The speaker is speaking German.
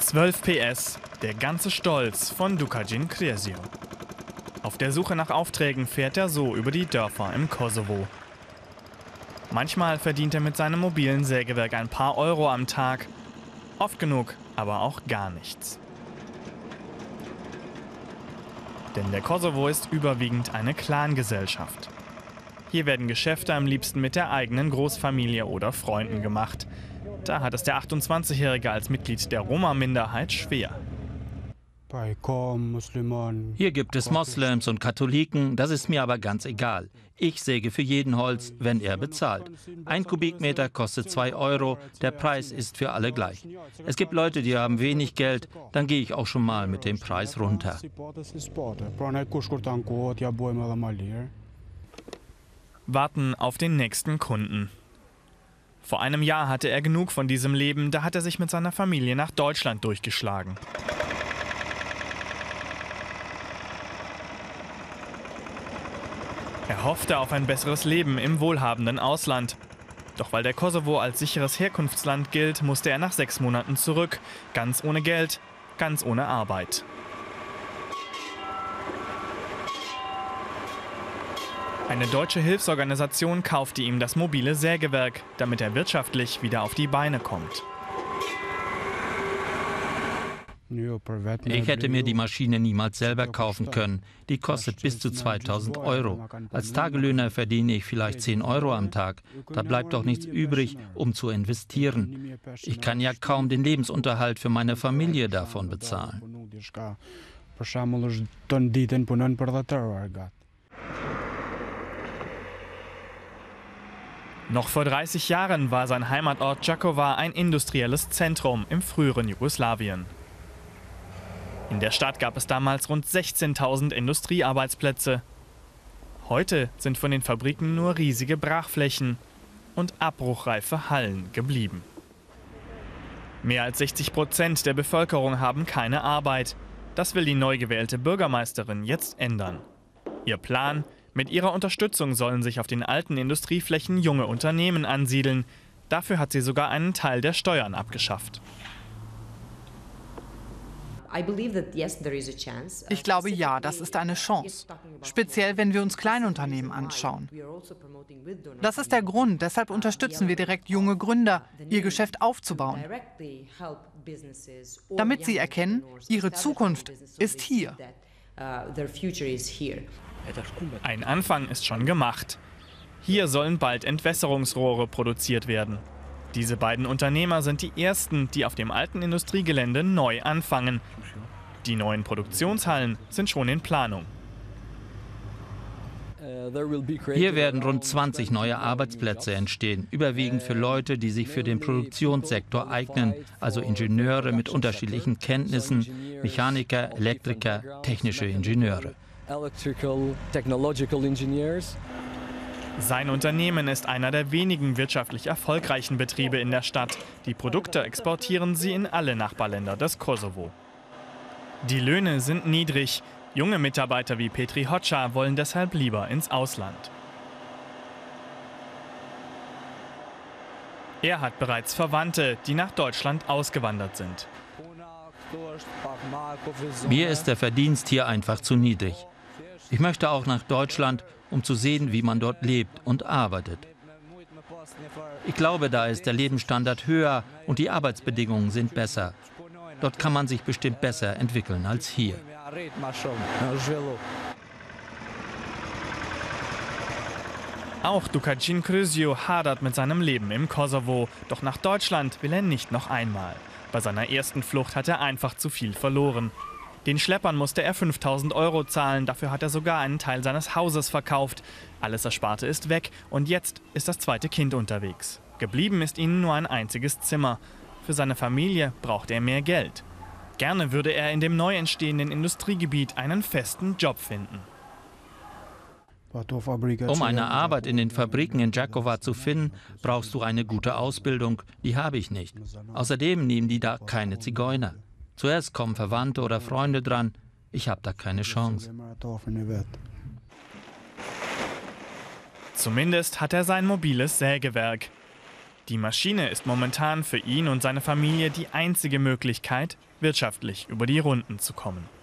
12 PS, der ganze Stolz von Đukanović Krešo. Auf der Suche nach Aufträgen fährt er so über die Dörfer im Kosovo. Manchmal verdient er mit seinem mobilen Sägewerk ein paar Euro am Tag. Oft genug, aber auch gar nichts. Denn der Kosovo ist überwiegend eine Clangesellschaft. Hier werden Geschäfte am liebsten mit der eigenen Großfamilie oder Freunden gemacht. Da hat es der 28-Jährige als Mitglied der Roma-Minderheit schwer. Hier gibt es Moslems und Katholiken, das ist mir aber ganz egal. Ich säge für jeden Holz, wenn er bezahlt. 1 Kubikmeter kostet 2 Euro, der Preis ist für alle gleich. Es gibt Leute, die haben wenig Geld, dann gehe ich auch schon mal mit dem Preis runter. Warten auf den nächsten Kunden. Vor einem Jahr hatte er genug von diesem Leben, da hat er sich mit seiner Familie nach Deutschland durchgeschlagen. Er hoffte auf ein besseres Leben im wohlhabenden Ausland. Doch weil der Kosovo als sicheres Herkunftsland gilt, musste er nach 6 Monaten zurück. Ganz ohne Geld, ganz ohne Arbeit. Eine deutsche Hilfsorganisation kaufte ihm das mobile Sägewerk, damit er wirtschaftlich wieder auf die Beine kommt. Ich hätte mir die Maschine niemals selber kaufen können. Die kostet bis zu 2000 Euro. Als Tagelöhner verdiene ich vielleicht 10 Euro am Tag. Da bleibt doch nichts übrig, um zu investieren. Ich kann ja kaum den Lebensunterhalt für meine Familie davon bezahlen. Noch vor 30 Jahren war sein Heimatort Đakovo ein industrielles Zentrum im früheren Jugoslawien. In der Stadt gab es damals rund 16.000 Industriearbeitsplätze. Heute sind von den Fabriken nur riesige Brachflächen und abbruchreife Hallen geblieben. Mehr als 60% der Bevölkerung haben keine Arbeit. Das will die neu gewählte Bürgermeisterin jetzt ändern. Ihr Plan: Mit ihrer Unterstützung sollen sich auf den alten Industrieflächen junge Unternehmen ansiedeln. Dafür hat sie sogar einen Teil der Steuern abgeschafft. Ich glaube, ja, das ist eine Chance. Speziell, wenn wir uns Kleinunternehmen anschauen. Das ist der Grund, deshalb unterstützen wir direkt junge Gründer, ihr Geschäft aufzubauen. Damit sie erkennen, ihre Zukunft ist hier. Ein Anfang ist schon gemacht. Hier sollen bald Entwässerungsrohre produziert werden. Diese beiden Unternehmer sind die ersten, die auf dem alten Industriegelände neu anfangen. Die neuen Produktionshallen sind schon in Planung. Hier werden rund 20 neue Arbeitsplätze entstehen, überwiegend für Leute, die sich für den Produktionssektor eignen, also Ingenieure mit unterschiedlichen Kenntnissen, Mechaniker, Elektriker, technische Ingenieure. Sein Unternehmen ist einer der wenigen wirtschaftlich erfolgreichen Betriebe in der Stadt. Die Produkte exportieren sie in alle Nachbarländer des Kosovo. Die Löhne sind niedrig. Junge Mitarbeiter wie Petri Hoxha wollen deshalb lieber ins Ausland. Er hat bereits Verwandte, die nach Deutschland ausgewandert sind. Mir ist der Verdienst hier einfach zu niedrig. Ich möchte auch nach Deutschland, um zu sehen, wie man dort lebt und arbeitet. Ich glaube, da ist der Lebensstandard höher und die Arbeitsbedingungen sind besser. Dort kann man sich bestimmt besser entwickeln als hier. Auch Đukanović Krešo hadert mit seinem Leben im Kosovo. Doch nach Deutschland will er nicht noch einmal. Bei seiner ersten Flucht hat er einfach zu viel verloren. Den Schleppern musste er 5.000 Euro zahlen, dafür hat er sogar einen Teil seines Hauses verkauft. Alles Ersparte ist weg und jetzt ist das zweite Kind unterwegs. Geblieben ist ihnen nur ein einziges Zimmer. Für seine Familie braucht er mehr Geld. Gerne würde er in dem neu entstehenden Industriegebiet einen festen Job finden. Um eine Arbeit in den Fabriken in Đakovo zu finden, brauchst du eine gute Ausbildung. Die habe ich nicht. Außerdem nehmen die da keine Zigeuner. Zuerst kommen Verwandte oder Freunde dran. Ich habe da keine Chance. Zumindest hat er sein mobiles Sägewerk. Die Maschine ist momentan für ihn und seine Familie die einzige Möglichkeit, wirtschaftlich über die Runden zu kommen.